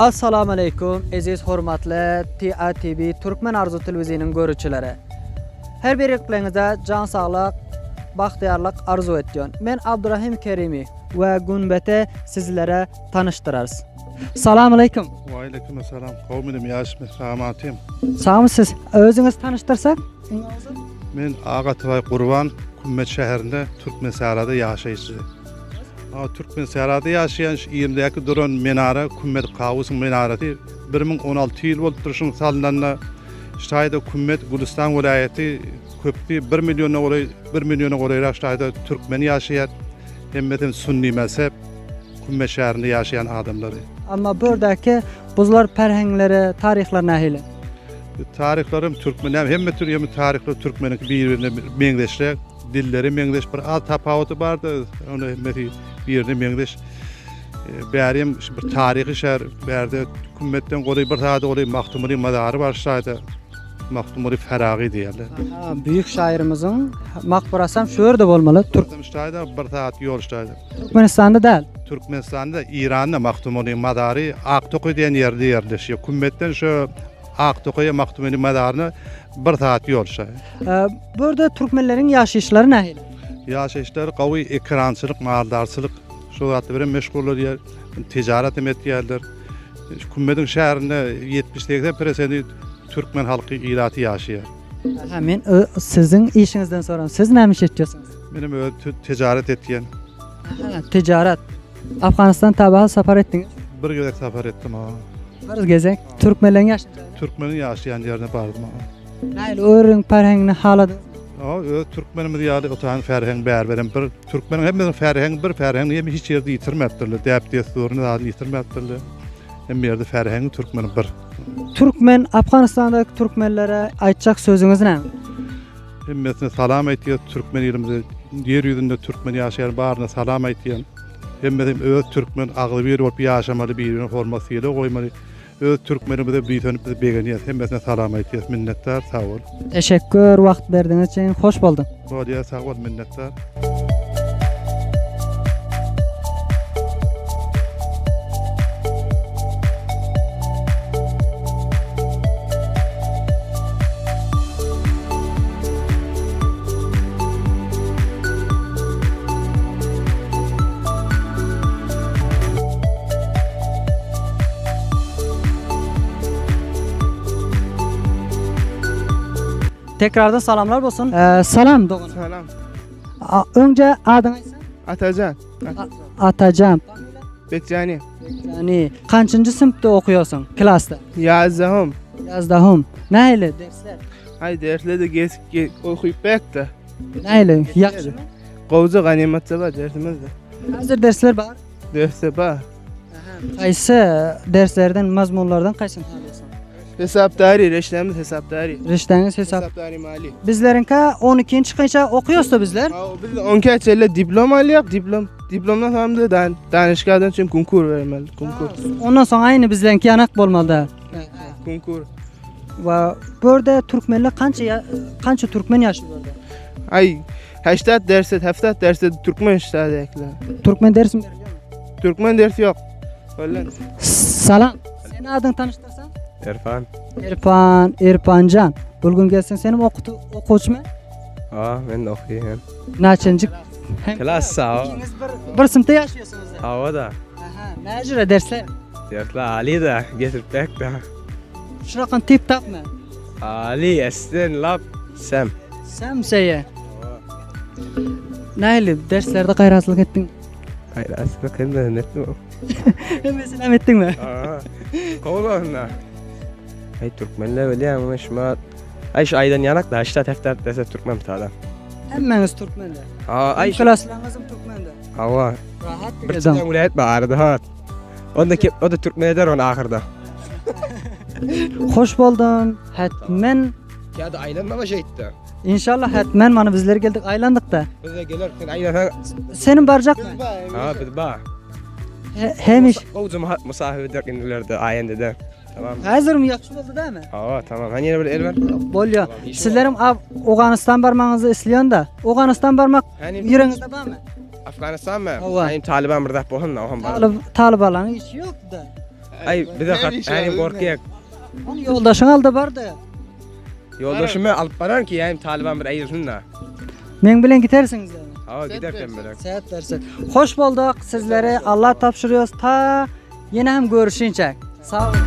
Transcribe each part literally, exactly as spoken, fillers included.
Assalamu alaikum, aziz hurmatly T A T V Türkmen Arzu Televizyonunun görücülere. Her bir ekranınızda can sağlık, bahtiyarlık arzu ediyorsun. Ben Abdurrahim Kerimi ve Günbete sizlere tanıştırarız. Assalamu alaikum. Wa alaikum assalam. Kavminim yaşmı, selamatiyim. Sağ mısınız? Özünüz tanıştırsak? Men Ağatay Qurban, Kummet şehrinde Türkmen Sarada yaşayıcı. Ama Türkmen Sarada yaşayan yirmideki duran menara, Kummet Kavus'un menarati bir ming on altı yıl oldu duruşun salınanla şayda Kummet Gülistan vilayeti köpti bir milyona oraya bir milyona oraya şayda Türkmen yaşayan hemmetin Sunni mezhep Kummet şehrinde yaşayan adamları. Ama buradaki buzlar perhengleri, tarihler nahili. Tarihlerim Türkmen hem hem tür hem tarihler Türkmen'in birbirine mengleşle dilleri mengleş bir alt tapavutı vardı onu hemmeti birbirine mengleş berim bir tarihi şehir berde Kummet'ten golay bir tane golay Maktumuri madarı var şayda Maktumuri Feragi diyorlar. Aha, büyük şairimizin makburası hem şu yerde olmalı. Türk şayda bir tane yol şayda. Türkmenistan'da değil. Türkmenistan'da İran'da Maktumuri madarı Aktoku diyen yerde yerleşiyor. Kummet'ten şu Aktoku'ya Maktumuri madarını bir tane yol şayda. Ee, burada Türkmenlerin yaşayışları nahil? Yaşayışları qavi ekrancılık, maldarsılık şu zatı bilen meşgul yer, ticaret emet yerler. Kummet'in şehrinde yetmiş seksen persenti Türkmen halkı ilatı yaşayar. Ha, men sizin işinizden soram. Siz ne iş ediyorsunuz? Benim öyle ticaret ettiyen. Ha, ticaret. Afganistan tabağı safar ettiniz. Bir gezek safar ettim ha. Bir gezek. Türkmenlerin yaşayan. Türkmenin yaşayan yerine bardım ha. Nayl öğren perhengini haladı. Ha, öyle Türkmenimiz yani otan ferheng berberen bir Türkmenin hepimizin ferheng bir ferheng hem hiç yerde yitirmepdirler. Depte sorunu da yitirmepdirler. Hem yerde ferhengi Türkmenin bir. Türkmen Afganistan'daki Türkmenlere aytacak sözünüz ne? Hemmesine salam aytiyor Türkmen yerimize, yeryüzünde Türkmen yaşayan bağrına salam aytiyan. Hemmesine öz Türkmen ağlı bir olup yaşamalı birbirine formasıyla koymalı. Öz Türkmenimize büyütönüp bizi beğeniyoruz. Hemmesine salam aytiyoruz. Minnettar, sağ ol. Teşekkür, vakt verdiğiniz için hoş buldum. Valiye sağ ol, minnettar. Tekrardan salamlar olsun. Ee, salam Doğan. Salam. A- önce adını ise? Atacan. Atacağım. Bekcani. Yani kaçıncı sınıfta okuyorsun? Klasta. Yazdahım. Yazdahım. Neyle dersler? Hay derslerde gez ge okuyup bekle. Neyle? Yaxşı mı? Qovza ganimetse var dersimizde. Hazır dersler var. Derse var. Qaysı derslerden, mazmunlardan qaysını tanıyorsun? Hesapdari, reştemiz hesapdari. Reşteniz hesap. Hesapdari mali. Bizlerinki on ikinci çıkınca okuyorsa bizler. Ha, biz on keçelle diplom alyap, diplom. Diplomdan sonra da dan danışgadan için konkur vermeli, konkur. Ondan sonra aynı bizlerinki yanak bolmalı. Konkur. Ve burada Türkmenler kança ya, kança Türkmen yaşıyor burada? Ay, heştat derset, haftat derset Türkmen iştadı ekle. Türkmen dersi mi veriliyor mu? Türkmen dersi yok. Öyle. Salam. Senin adını tanıştırsan? Erfan. İrfan, İrfancan. Bugün gelsin senin okutu, okuç mu? Aa, ben de okuyayım. Naçıncı? Klas sağ ol. İkiniz bir, bir sınıfta yaşıyorsunuz da. Hava da. Aha, ne cüre dersler? Dersler Ali da. Getirip bek de. Şurakan tip tak mı? Ali, Esten, Lab, Sem. Sen seye. Neyli derslerde gayrazlık ettin? Hayır, aslında kendine net mi? Mesela ettin mi? Aa, kovulma. Ay, Türkmenler öyle ama şuma... Ay, şu aydan yanak da haşta tefter dese Türkmen tağdan. Hemmeniz Türkmen'de. Aa, ay şu... Klaslarınızım Türkmen'de. Hava. Rahat bir Bir adam. tane ulayet bağırdı ha. Onda ki, o da Türkmen eder onu ahırda. Hoş buldum. Hetmen. Ya da aylanma şey itti. İnşallah hetmen bana bizler geldik aylandık da. Biz de gelirken aylan... Senin barcak mı? Ha, biz bağ. He, hemiş. Kovzu musahip ederken ileride ayende de. Tamam. Hazır mı? Yakşı oldu değil mi? Aa, tamam. Hani yine bir el ver. Bolya. Tamam, iyi Sizlerim Afganistan barmağınızı isteyen da. Afganistan barmak Hani yüreğinizde var mı? Afganistan mı? Hava. Hani Taliban burada bohunna ohun var. Talib Talibanların hiç yok da. Ay bir de kat yani korkuyak. Onu yoldaşın aldı bardı. Yoldaşımı alıp baran ki yani Taliban bir ayırsın da. Men bilen gidersiniz yani. Hava giderken böyle. Seyahat versin. Hoş bulduk sizlere. Allah tapşırıyoruz. Ta yine hem görüşünce. Sağ olun.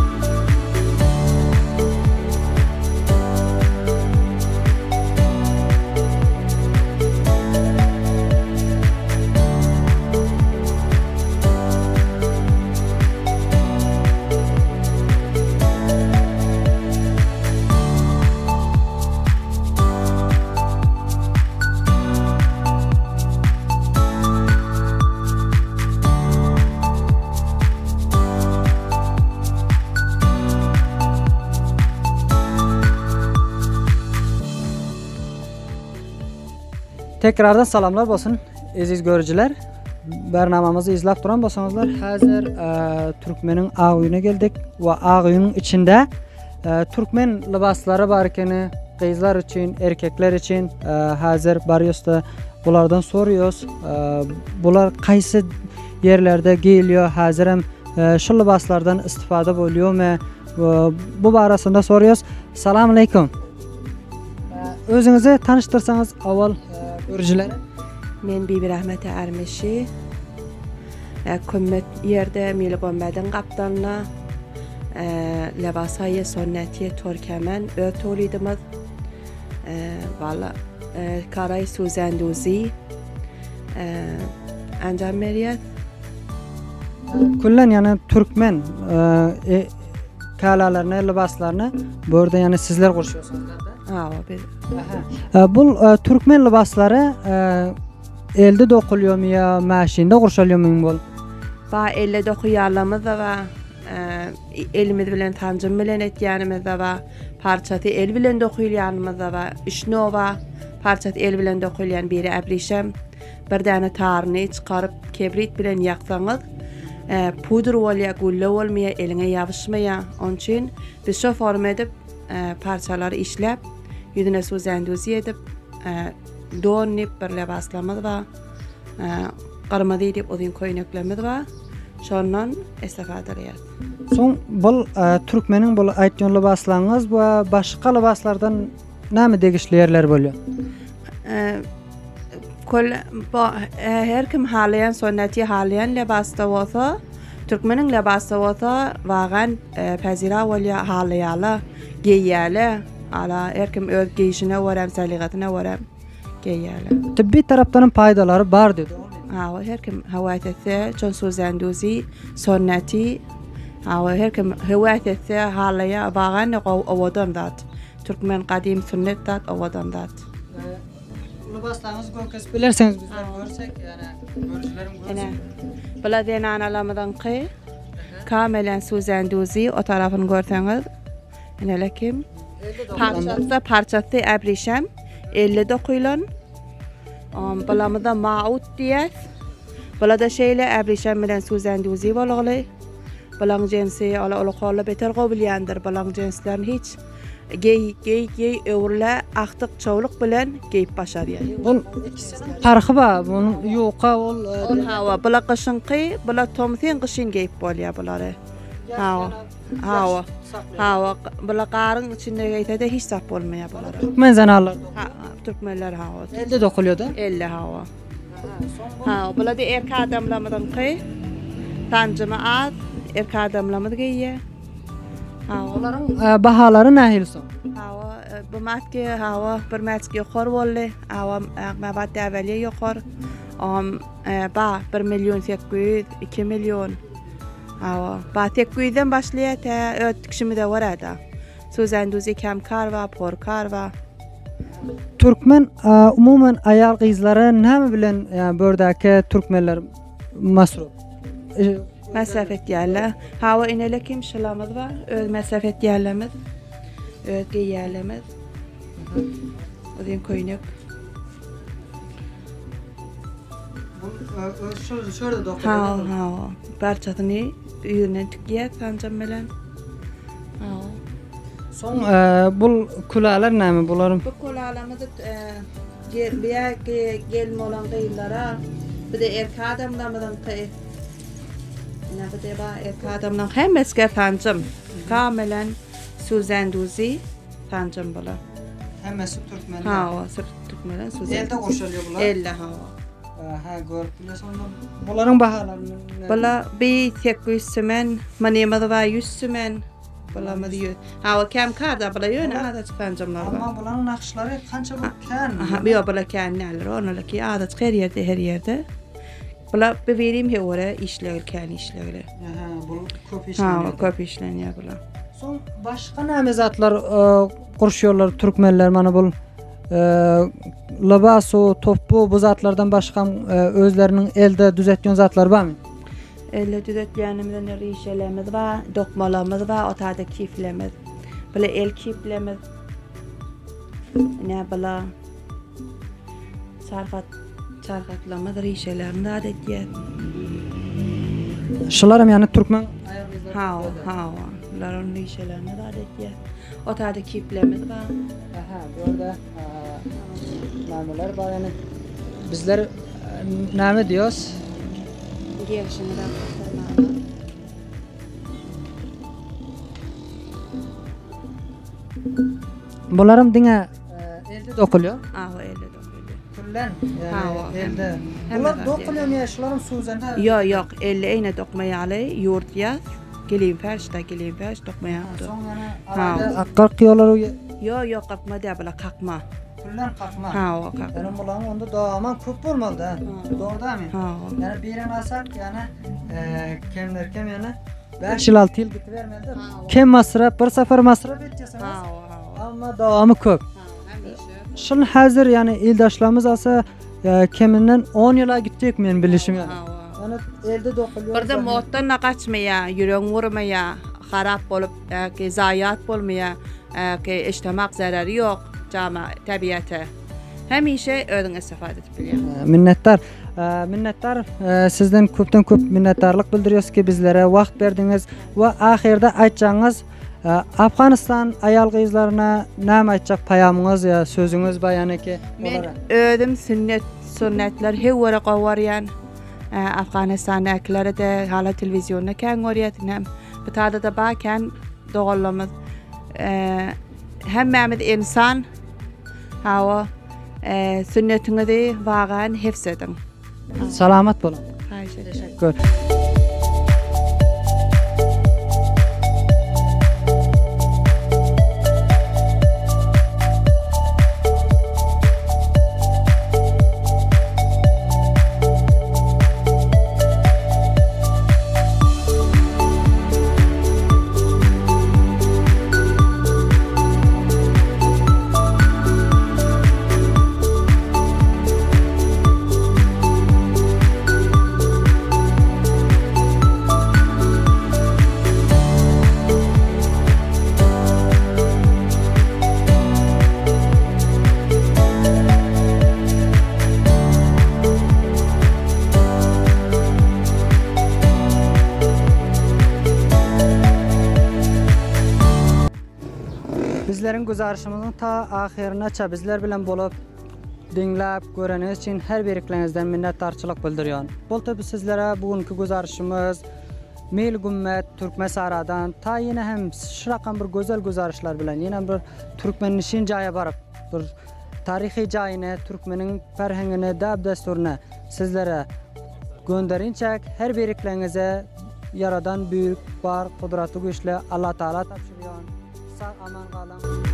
Tekrardan salamlar bolsun aziz görücüler. Bernamamızı izlep duran bolsaňyzlar, hazır e, Türkmenin Ağuyuna geldik ve Ağuyunun içinde e, Türkmen libaslary bar ekeni, kızlar için, erkekler için e, hazır barýosda bulardan soruyoruz. E, bular kaysi yerlerde giyiliyor, hazır hem e, şu libaslardan istifade bolýarmy? E, bu barasında soruyoruz. Assalamu aleykum. E, özüňizi tanıştırsanız awal görücülere. Men Bibi Rahmete Ermeşi. Kümmet yerde Milgomedin kaptanına lebasayı sünnetiye Türkemen ötolidimiz. Valla Karay Suzenduzi anjam veriyet. Kullan yani Türkmen e, kalalarını, libaslarını burada yani sizler kurşuyorsunuz da. Ha, bir. E, bu e, Türkmen libasları e, elde dokulyum ya maşinde kurşalyum bol. Ba elle dokuyarlamız da va elimiz bilen tanjym bilen etýänimiz da va parçaty el bilen dokuyýanymyz da va işnova parçaty el bilen dokuyýan biri äbrişem bir däne taryny çykaryp kebrit bilen ýaksaňyz e, pudr bolýa gulla bolmaýa eliňe ýabyşmaýa onun üçin biz şo forma edip e, parçalary işläp ýüzüne suzenduzi edip e, donyp bir lebaslamyz va e, garmady edip odyn köýneklemez va şondan istifade edýär. Soň bol e, Türkmenin bol aýtýan libaslaryňyz we başga libaslardan näme degişli ýerler bolýar? E, kol ba e, her kim halayan sünneti halayan lebasta bolsa Türkmenin lebasta bolsa wagan e, pezira bolýar halaýala giýýäle ala her kim öz giýişine we emsaligatyna we giýýäle. Tibbi tarapdan paýdalary bar dedi. Ha, her kim hawatetse çon suzenduzi sünneti ha her kim hawatetse halaya wagan awadan dat Türkmen qadim sünnet dat awadan dat. Libaslaryňyz görkes bilerseňiz bizler görsek yani görücülerim Ene görsek. bula denan alamadan qy kamelen suzenduzi o tarafını görseňiz ene lekim parçası parçası äbrişem elle dokuýlan. Um, balamda maut diýär. Balada şeýle äbrişem bilen suzenduzi bolagly. Balang jensi ala ulaqaly beter gobilýandyr. Balang jenslerini hiç gey gey gey öwrle aktyk çowluk bilen geyip başarýar. Bol ikisinin farky bar. Bunun ýoka ol Ol hawa bula qyşynky, bula tomsyn qyşyn geyip bolýar bulary. Hawa. Hawa. Hawa bula garyn içinde geytede hiç sap bolmaýar bulary. Türkmen zanarlar. Ha, Türkmenler hawa. Elde dokulýar da. Elle hawa. Ha, bula de erkek adamlamadan qy. Tanjyma az, erkek adamlamady giýýär. Ha, Olaryň e, bahalary nähil soň? hawa bu matki hawa bir matki ýokary boldy. Hawa mabat äweli ýokary. Am ba bir milyon sekiz yüz, iki milyon. Hawa ba sekiz yüzden başlaýar ta öt kişimi de var ada. Suzenduzi kemkar we porkar we Türkmen e, umumen ayal gyzlary näme bilen yani bördäki türkmenler masruf? E, mesafet ýerler. Hawa inelekim şylamyz bar, öz mesafet ýerlerimiz, öz giýerlerimiz. Odyn köýnek. Şu şurada Ha, dokulýar. ha. Barçatyny ýüne tükýär tanjam bilen. Ha. Soň e, bul kulalar näme bularym? Bu kolalarymyzy yer biýä gelme olan gyýlara bir de erkek adamlarymyň Ne bu deba erkek adamdan hem esker tancım. Kamelen Susan Duzi tancım bula. Hemmesi Türkmenler. Ha o sır Türkmenen Susan. Elde koşuluyor bular. Elle ha. Ha görüp bilesen bunların bahalarını. Bula bir tek yüz sümen, manemadı var yüz sümen. Bula mı diyor. Ha o kem karda bula yöne adet tancımlar var. Ama bunların nakışları kança bu kan. Aha bir bula kendiler onlarla ki adet her yerde her yerde. Bula bir vereyim he ora işler kendi işleri. Ha bu köp Ha işleniyor. o köp işleniyor bula. Son başka näme zatlar qurşuyorlar Türkmenler mana bu labaso, topu bu zatlardan başka özlerinin elde düzettiğin zatlar var mı? Elle düzetleyenimizden rişelerimiz var, dokmalarımız var, otada kiflemiz. Bula el kiflemiz. Ne bula sarfat sarfatlamız rişelerimiz adet yer. Şularım yani Türkmen Ha ha bunların rişelerimiz adet yer. Otada kiflemiz var. Aha, burada nameler var yani. Bizler e, name diyoruz. Gelişinden kurtarmalar. Bunlarım dine e, elde dokuluyor. Ah o elle dokuyor. Kullen yani Ha, o. elde. Hem Bunlar de dokuluyor ya şularım suzende. Yok yok elle eyne dokmayalı yurt yaz. Gelin ferş da gelin ferş dokmayalı. Son yani Ha. arada akkar kıyıyorlar Yok yok kalkma diye bula kalkma. kullen kalkma. Ha o kalkma. Yani bunların onda doğaman köp olmalı ha. Doğru değil mi? Ha o. Yani bir yere alsak yani e, kemler kem yani beş yıl altı yıl bitivermedi. Kem masraf bir sefer masraf edeceğiz. Ha o. Ha o. Ama devamı köp. Ha hem işi. Şun hazır yani ildaşlarımız alsa e, keminden on yıla gidecek men bilişim yani. Ha o. Yani elde dokuluyor. Burada moddan kaçmaya, yüreğin vurmaya, harap olup e, ki zayiat bulmaya, e, ki içtimak zararı yok cama tabiata. Hem işe ödün istifade edip biliyor. E, minnettar. E, minnettar. E, sizden köpten köp minnettarlık bildiriyoruz ki bizlere vakt verdiniz ve ahirde aytacağınız e, Afganistan ayal kızlarına ne aytacak payamınız ya sözünüz bayanı ki Men ödüm sünnet sünnetler hevara qawaryan. Afganistan'dakileri de hala televizyonda kan görüyetinem. Bu tadı da bakan doğalımız. Hemmemiz insan. Hava sünnetini de vagan hifzedin. Selamat olun. Teşekkür. Bizlerin güzarışımızın ta ahirinaça bizler bilen bolup dinlep göreniz için her biriklerinizden minnettarçılık bildiriyorum. Bol tabi sizlere bugünkü güzarışımız Mil Gümmet Türkmen Saradan ta yine hem şırakan bir güzel güzarışlar bilen yine bir Türkmenin işin caya barıp bir tarihi cayine Türkmenin ferhengine dab desturuna sizlere gönderinçek her biriklerinize yaradan büyük bar kudretli güçlü Allah Teala tapşırıyor. Sağ aman kalın.